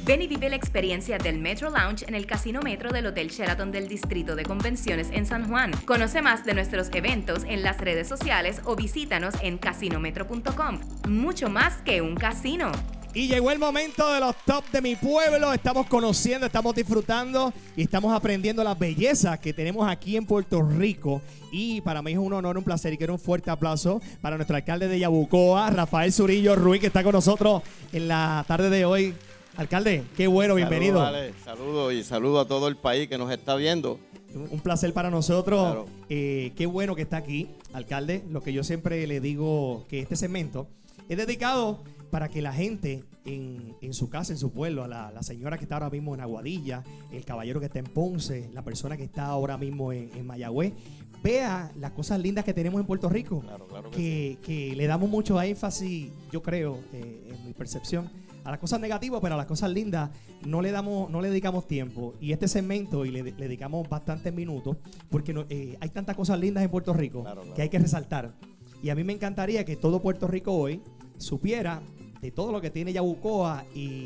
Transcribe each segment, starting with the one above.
Ven y vive la experiencia del Metro Lounge en el Casino Metro del Hotel Sheraton del Distrito de Convenciones en San Juan. Conoce más de nuestros eventos en las redes sociales o visítanos en casinometro.com. Mucho más que un casino. Y llegó el momento de los top de mi pueblo. Estamos conociendo, estamos disfrutando y estamos aprendiendo las bellezas que tenemos aquí en Puerto Rico. Y para mí es un honor, un placer y quiero un fuerte aplauso para nuestro alcalde de Yabucoa, Rafael Zurillo Ruiz, que está con nosotros en la tarde de hoy. Alcalde, qué bueno, bienvenido. Saludos y saludo a todo el país que nos está viendo. Un placer para nosotros. Claro. Qué bueno que está aquí, alcalde. Lo que yo siempre le digo, que este segmento es dedicado para que la gente en su casa, en su pueblo, a la señora que está ahora mismo en Aguadilla, el caballero que está en Ponce, la persona que está ahora mismo en Mayagüez, vea las cosas lindas que tenemos en Puerto Rico. Claro que le damos mucho énfasis, yo creo, en mi percepción, a las cosas negativas, pero a las cosas lindas no le dedicamos tiempo. Y este segmento, y le dedicamos bastantes minutos, porque hay tantas cosas lindas en Puerto Rico que hay que resaltar. Y a mí me encantaría que todo Puerto Rico hoy supiera de todo lo que tiene Yabucoa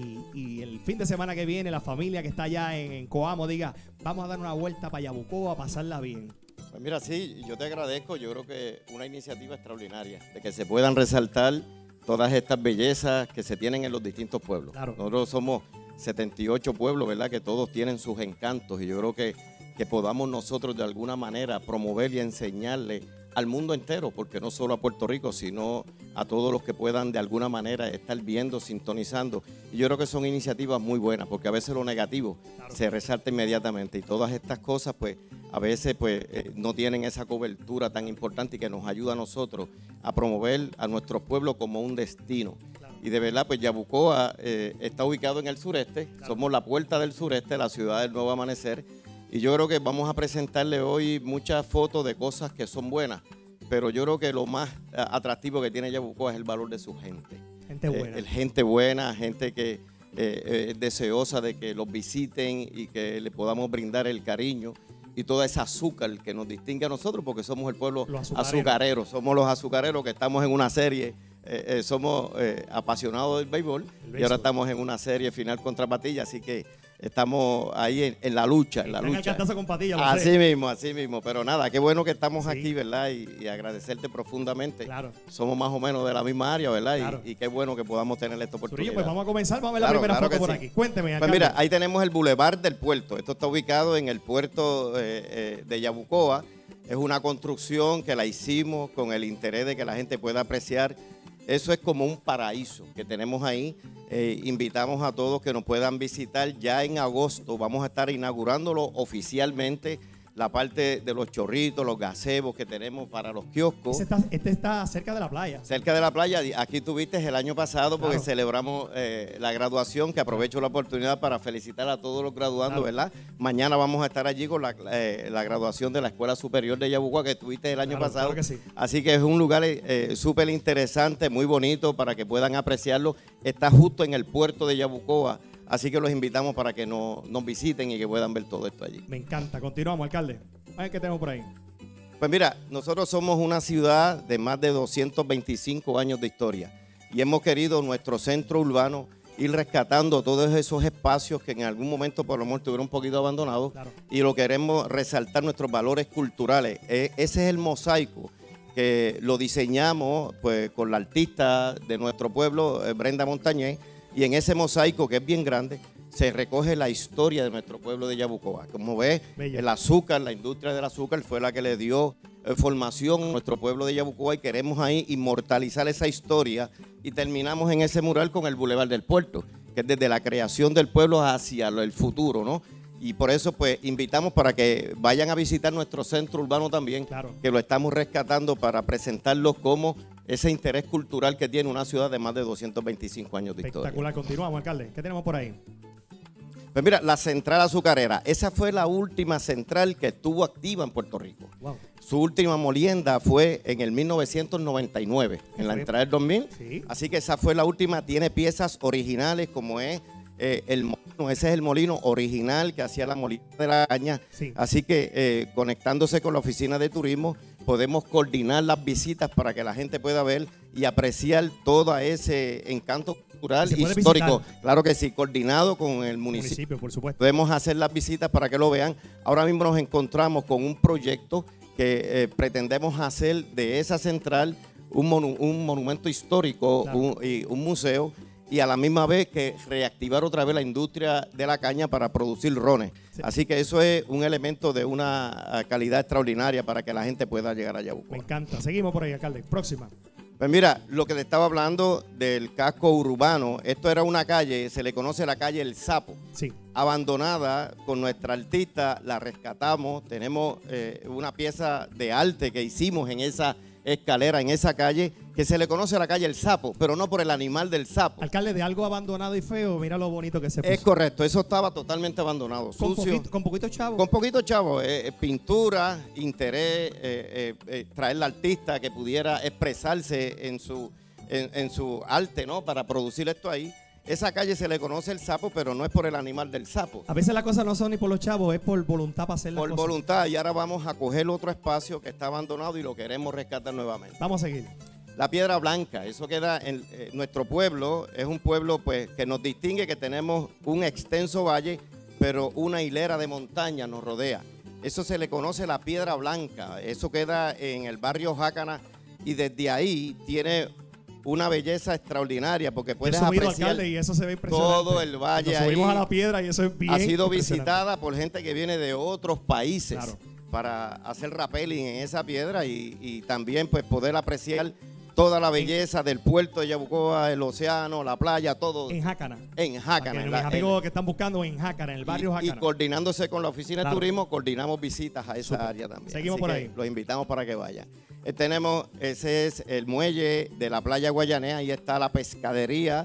y el fin de semana que viene la familia que está allá en Coamo diga, vamos a dar una vuelta para Yabucoa a pasarla bien. Pues mira, sí, yo te agradezco. Yo creo que una iniciativa extraordinaria de que se puedan resaltar todas estas bellezas que se tienen en los distintos pueblos. Claro. Nosotros somos 78 pueblos, ¿verdad? Que todos tienen sus encantos y yo creo que podamos nosotros de alguna manera promover y enseñarle al mundo entero, porque no solo a Puerto Rico, sino a todos los que puedan de alguna manera estar viendo, sintonizando. Y yo creo que son iniciativas muy buenas, porque a veces lo negativo se resalta inmediatamente y todas estas cosas pues a veces pues no tienen esa cobertura tan importante y que nos ayuda a nosotros a promover a nuestro pueblo como un destino. Y de verdad, pues Yabucoa está ubicado en el sureste, somos la puerta del sureste, la ciudad del nuevo amanecer. Y yo creo que vamos a presentarle hoy muchas fotos de cosas que son buenas, pero yo creo que lo más atractivo que tiene Yabucoa es el valor de su gente. Gente buena. Gente buena, gente que es deseosa de que los visiten y que le podamos brindar el cariño y toda esa azúcar que nos distingue a nosotros, porque somos el pueblo azucarero, somos los azucareros que estamos en una serie. Somos apasionados del béisbol y ahora estamos en una serie final contra Patilla, así que estamos ahí en la lucha. En la lucha. Con Patilla, así mismo, pero nada, qué bueno que estamos aquí, ¿verdad? Y agradecerte profundamente. Claro. Somos más o menos de la misma área, ¿verdad? Claro. Y qué bueno que podamos tener esta oportunidad. Pues vamos a comenzar, vamos a ver la primera foto por aquí. Cuénteme, alcalde. Pues mira, ahí tenemos el Boulevard del Puerto. Esto está ubicado en el puerto de Yabucoa. Es una construcción que la hicimos con el interés de que la gente pueda apreciar. Eso es como un paraíso que tenemos ahí. Invitamos a todos que nos puedan visitar. Ya en agosto vamos a estar inaugurándolo oficialmente. La parte de los chorritos, los gazebos que tenemos para los kioscos. Este está cerca de la playa. Cerca de la playa. Aquí tuviste el año pasado porque celebramos la graduación, que aprovecho la oportunidad para felicitar a todos los graduandos, ¿verdad? Mañana vamos a estar allí con la graduación de la Escuela Superior de Yabucoa que tuviste el año pasado. Claro que sí. Así que es un lugar súper interesante, muy bonito para que puedan apreciarlo. Está justo en el puerto de Yabucoa. Así que los invitamos para que nos visiten y que puedan ver todo esto allí. Me encanta. Continuamos, alcalde. A ver qué tenemos por ahí. Pues mira, nosotros somos una ciudad de más de 225 años de historia y hemos querido nuestro centro urbano ir rescatando todos esos espacios que en algún momento por lo menos estuvieron un poquito abandonados y lo queremos resaltar nuestros valores culturales. Ese es el mosaico que lo diseñamos pues con la artista de nuestro pueblo, Brenda Montañez. Y en ese mosaico, que es bien grande, se recoge la historia de nuestro pueblo de Yabucoa. Como ves, el azúcar, la industria del azúcar fue la que le dio formación a nuestro pueblo de Yabucoa y queremos ahí inmortalizar esa historia y terminamos en ese mural con el Boulevard del Puerto, que es desde la creación del pueblo hacia el futuro, ¿no? Y por eso pues invitamos para que vayan a visitar nuestro centro urbano también, que lo estamos rescatando para presentarlo como ese interés cultural que tiene una ciudad de más de 225 años de historia. Espectacular. Continuamos, alcalde. ¿Qué tenemos por ahí? Pues mira, la central azucarera, esa fue la última central que estuvo activa en Puerto Rico. Wow. Su última molienda fue en el 1999, en la entrada del 2000. Sí. Así que esa fue la última, tiene piezas originales como es el molino, ese es el molino original que hacía la molina de la caña. Sí. Así que conectándose con la oficina de turismo, podemos coordinar las visitas para que la gente pueda ver y apreciar todo ese encanto cultural y histórico. Visitar. Claro que sí, coordinado con el municipio. Por supuesto. Podemos hacer las visitas para que lo vean. Ahora mismo nos encontramos con un proyecto que pretendemos hacer de esa central un monumento histórico, claro, un museo, y a la misma vez que reactivar otra vez la industria de la caña para producir rones. Sí. Así que eso es un elemento de una calidad extraordinaria para que la gente pueda llegar a Yabucoa. Me encanta. Seguimos por ahí, alcalde. Próxima. Pues mira, lo que le estaba hablando del casco urbano, esto era una calle, se le conoce la calle El Sapo, sí, abandonada. Con nuestra artista la rescatamos, tenemos una pieza de arte que hicimos en esa escalera, en esa calle, que se le conoce la calle El Sapo, pero no por el animal del sapo. Alcalde, de algo abandonado y feo, mira lo bonito que se puso. Es correcto, eso estaba totalmente abandonado, sucio. Con poquito chavo. Con poquito chavo, pintura, interés, traer al artista que pudiera expresarse en su arte, ¿no? Para producir esto ahí. Esa calle se le conoce El Sapo, pero no es por el animal del sapo. A veces las cosas no son ni por los chavos, es por voluntad para hacer las cosas. Por voluntad, y ahora vamos a coger otro espacio que está abandonado y lo queremos rescatar nuevamente. Vamos a seguir. La Piedra Blanca, eso queda en nuestro pueblo, es un pueblo pues que nos distingue, que tenemos un extenso valle, pero una hilera de montañas nos rodea. Eso se le conoce la Piedra Blanca, eso queda en el barrio Jácana, y desde ahí tiene una belleza extraordinaria porque puedes apreciar, alcalde, y eso se ve impresionante, todo el valle. Nos subimos a la piedra y eso es bien. Ha sido visitada por gente que viene de otros países, claro, para hacer rappelling en esa piedra y también pues poder apreciar toda la belleza del puerto de Yabucoa, el océano, la playa, todo. En Jácana. En Jácana. Mis amigos que están buscando en Jácana, en el barrio Jácana. Y coordinándose con la oficina, claro, de turismo, coordinamos visitas a esa área también. Seguimos así por ahí. Los invitamos para que vayan. Ese es el muelle de la playa Guayané, ahí está la pescadería,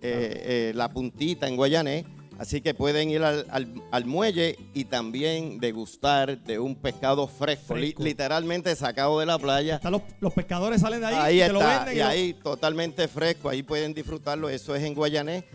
la puntita en Guayané. Así que pueden ir al muelle y también degustar de un pescado fresco. Literalmente sacado de la playa. Los pescadores salen de ahí, ahí y está, te lo venden. Y ahí totalmente fresco, ahí pueden disfrutarlo. Eso es en Guayané.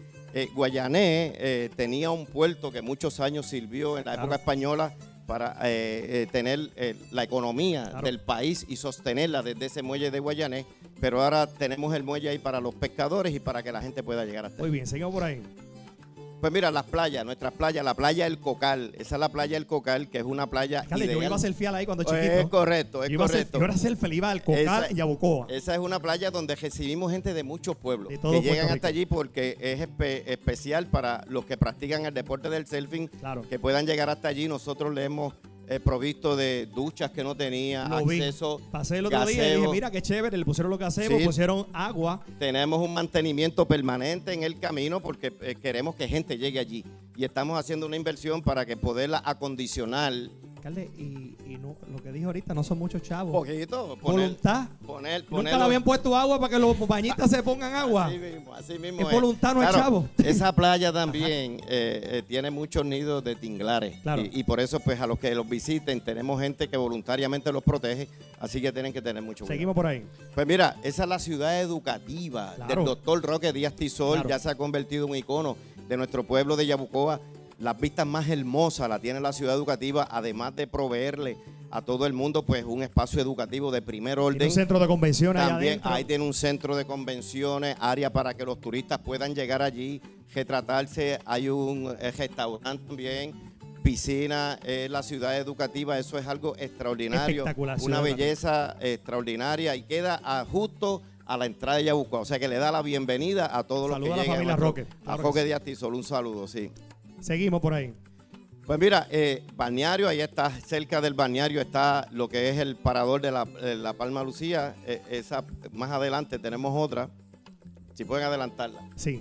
Guayané tenía un puerto que muchos años sirvió en la época española para tener la economía, claro, del país y sostenerla desde ese muelle de Guayané. Pero ahora tenemos el muelle ahí para los pescadores y para que la gente pueda llegar hasta ahí. Muy bien, seguimos por ahí. Pues mira, las playas, nuestras playas, la playa El Cocal, esa es la playa El Cocal, que es una playa ideal. Yo iba a surfear ahí cuando chiquito. Es correcto, es correcto. Yo era surfer, iba al Cocal en Yabucoa. Esa es una playa donde recibimos gente de muchos pueblos que llegan hasta allí porque es especial para los que practican el deporte del surfing, claro, que puedan llegar hasta allí. Nosotros le hemos provisto de duchas que no tenía, acceso. Pasé el otro día y dije, mira qué chévere, le pusieron los gazebos, sí, pusieron agua. Tenemos un mantenimiento permanente en el camino porque queremos que gente llegue allí. Y estamos haciendo una inversión para que poderla acondicionar. Alcalde, y no, lo que dije ahorita, no son muchos chavos. Poquito. Voluntad. Nunca le habían puesto agua para que los bañistas se pongan agua. Así mismo es voluntad, no es chavo. Esa playa también tiene muchos nidos de tinglares. Claro. Y por eso, pues, a los que los visiten, tenemos gente que voluntariamente los protege. Así que tienen que tener mucho cuidado. Seguimos por ahí. Pues mira, esa es la ciudad educativa, claro, del doctor Roque Díaz Tizol. Claro. Ya se ha convertido en un icono de nuestro pueblo de Yabucoa. Las vistas más hermosas la tiene la ciudad educativa, además de proveerle a todo el mundo pues un espacio educativo de primer orden. Tiene un centro de convenciones. También ahí tiene un centro de convenciones, área para que los turistas puedan llegar allí, retratarse. Hay un restaurante también, piscina. La ciudad educativa, eso es algo extraordinario. Espectacular. Una belleza extraordinaria y queda justo a la entrada de Yabucoa. O sea que le da la bienvenida a todos los que llegan. Saludos a la familia Roque. A Roque Díaz Tizol, un saludo, sí. Seguimos por ahí. Pues mira, balneario, ahí está, cerca del balneario está lo que es el parador de la Palma Lucía. Esa, más adelante tenemos otra. Si pueden adelantarla. Sí.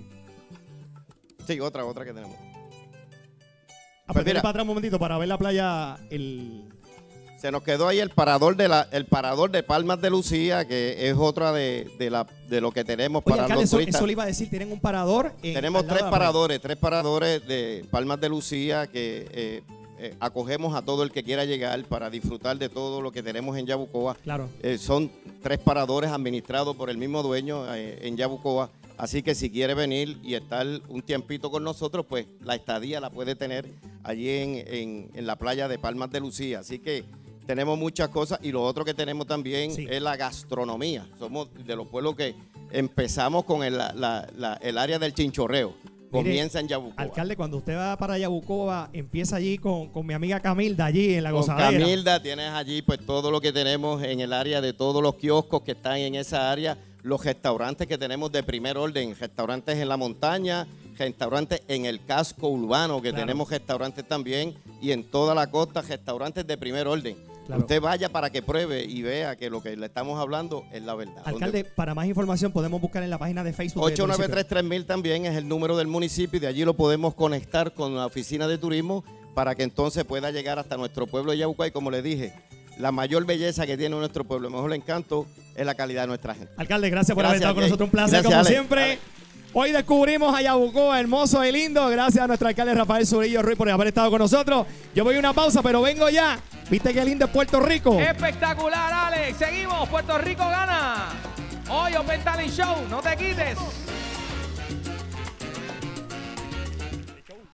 Sí, otra que tenemos. Pues mira, para atrás un momentito para ver la playa. Se nos quedó ahí el parador de Palmas de Lucía, que es otra de lo que tenemos. Oye, para alcalde, los turistas. Eso le iba a decir, tienen un parador. Tenemos tres paradores de Palmas de Lucía que acogemos a todo el que quiera llegar para disfrutar de todo lo que tenemos en Yabucoa. Claro. Son tres paradores administrados por el mismo dueño en Yabucoa. Así que si quiere venir y estar un tiempito con nosotros, pues la estadía la puede tener allí en la playa de Palmas de Lucía. Así que tenemos muchas cosas y lo otro que tenemos también Sí. es la gastronomía. Somos de los pueblos que empezamos con el área del chinchorreo. Comienza en Yabucoa. Alcalde, cuando usted va para Yabucoa, empieza allí con mi amiga Camilda, allí en la Con gozadera. Camilda tienes allí pues todo lo que tenemos en el área de todos los kioscos que están en esa área, los restaurantes que tenemos de primer orden, restaurantes en la montaña, restaurantes en el casco urbano, que Claro. tenemos restaurantes también, y en toda la costa, restaurantes de primer orden. Claro. Usted vaya para que pruebe y vea que lo que le estamos hablando es la verdad. Alcalde, para más información podemos buscar en la página de Facebook. del municipio. 893-3000 también es el número del municipio y de allí lo podemos conectar con la oficina de turismo para que entonces pueda llegar hasta nuestro pueblo de Yabucoa. Y como le dije, la mayor belleza que tiene nuestro pueblo, el mejor encanto, es la calidad de nuestra gente. Alcalde, gracias por haber Gracias, estado con Jay. nosotros. Un placer, Gracias, como Ale. siempre. Ale. Hoy descubrimos a Yabucoa, hermoso y lindo. Gracias a nuestro alcalde Rafael Zurillo Ruiz por haber estado con nosotros. Yo voy a una pausa, pero vengo ya. ¿Viste qué lindo es Puerto Rico? Espectacular, Alex. Seguimos. Puerto Rico gana. Hoy Open Talent Show. No te quites.